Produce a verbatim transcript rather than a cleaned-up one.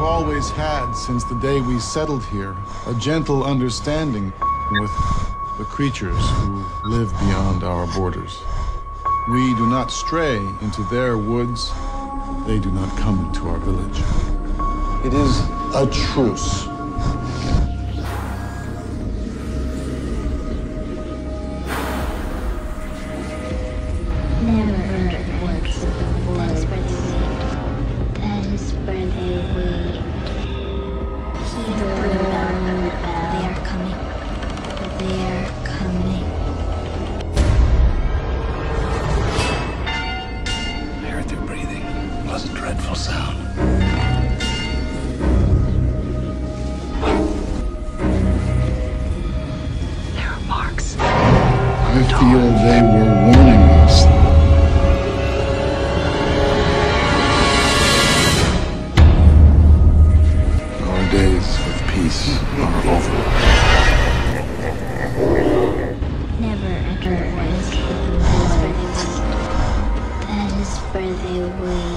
always had, since the day we settled here, a gentle understanding with the creatures who live beyond our borders. We do not stray into their woods. They do not come into our village. It is a truce. Never enter the woods of the woods. That is where they wait. Heed the bell. They are coming. They are coming. I heard their breathing. It was a dreadful sound. There are marks. I feel they were warning us. Our days of peace are over. Never enter the woods of the woods. That is where they wait.